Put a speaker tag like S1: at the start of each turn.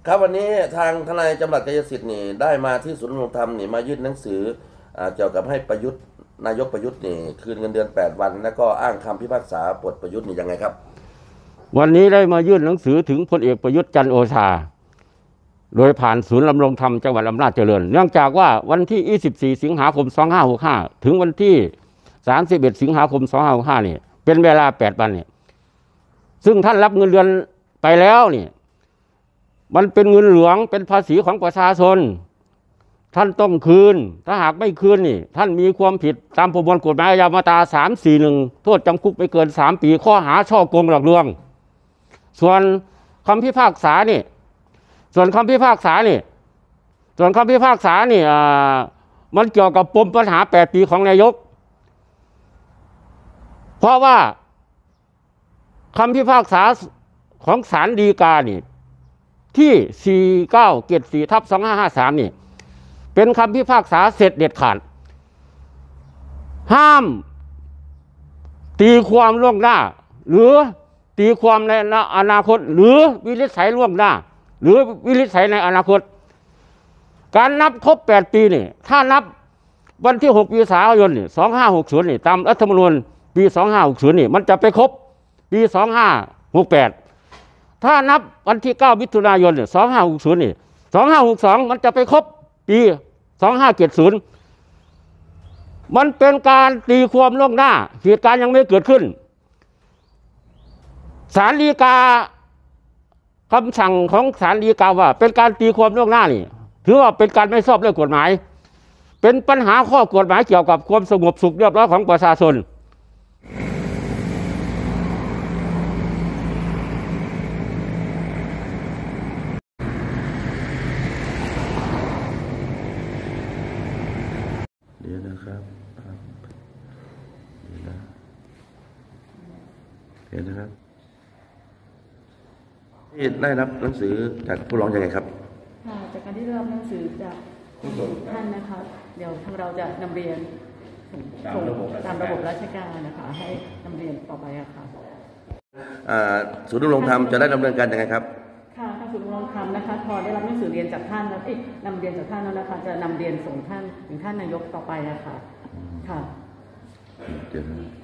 S1: ครับวันนี้ทางทนายจำรัดกายสิทธิ์นี่ได้มาที่ศูนย์ดำรงธรรมนี่มายื่นหนังสือเกี่ยวกับให้ประยุทธ์นายกประยุทธ์นี่คืนเงินเดือน8 วัน แล้วก็อ้างคำพิพากษาปลดประยุทธ์นี่ยังไงครับ
S2: วันนี้ได้มายื่นหนังสือถึงพลเอกประยุทธ์จันทร์โอชาโดยผ่านศูนย์ดำรงธรรมจังหวัดอำนาจเจริญเนื่องจากว่าวันที่24สิงหาคม2565ถึงวันที่31สิงหาคม2565นี่เป็นเวลา8 วันเนี่ยซึ่งท่านรับเงินเดือนไปแล้วนี่มันเป็นเงินหลวงเป็นภาษีของประชาชนท่านต้องคืนถ้าหากไม่คืนนี่ท่านมีความผิดตามประมวลกฎหมายอาญามาตรา341โทษจำคุกไม่เกิน3 ปีข้อหาฉ้อโกงหลอกลวงส่วนคำพิพากษานี่มันเกี่ยวกับปมปัญหา8 ปีของนายกเพราะว่าคำพิพากษาของศาลฎีกานี่ที่4974/2553นี่เป็นคำพิพากษาเสร็จเด็ดขาดห้ามตีความล่วงหน้าหรือตีความในอนาคตหรือวินิจฉัยล่วงหน้าหรือวินิจฉัยในอนาคตการนับครบ8 ปีนี่ถ้านับวันที่6 เมษายน2560นี่ตามรัฐธรรมนูญปี2560นี่มันจะไปครบปี2568ถ้านับวันที่9 มิถุนายน2560นี่2562มันจะไปครบปี2570มันเป็นการตีความล่วงหน้าเหตุการณ์ยังไม่เกิดขึ้นศาลฎีกาคำสั่งของศาลฎีกาว่าเป็นการตีความล่วงหน้านี่ถือว่าเป็นการไม่ชอบด้วยกฎหมายเป็นปัญหาข้อกฎหมายเกี่ยวกับความสงบสุขเรียบร้อยของประชาชน
S1: เดี๋ยวนะครับเดี๋ยวนะครับที่ได้รับหนังสือจากผู้ร้องยังไงครับ
S3: ค่ะจากการที่ได้รับหนังสือจากท่านนะคะเดี๋ยวทางเราจะนำเรียนส่งตามระบบราชการนะคะให้นำเรียนต่อไปอะค่ะ
S1: ศูนย์ดำรงธรรมจะได้ดำเนินการยังไงครับ
S3: ค่ะทางศูนย์ดำรงธรรมนะคะพอได้รับหนังสือเรียนจากท่านแล้วนำเรียนจากท่านแล้วนะคะจะนำเรียนส่งท่านถึงท่านนายกต่อไปอะค่ะค่ะ
S1: เดี๋ยว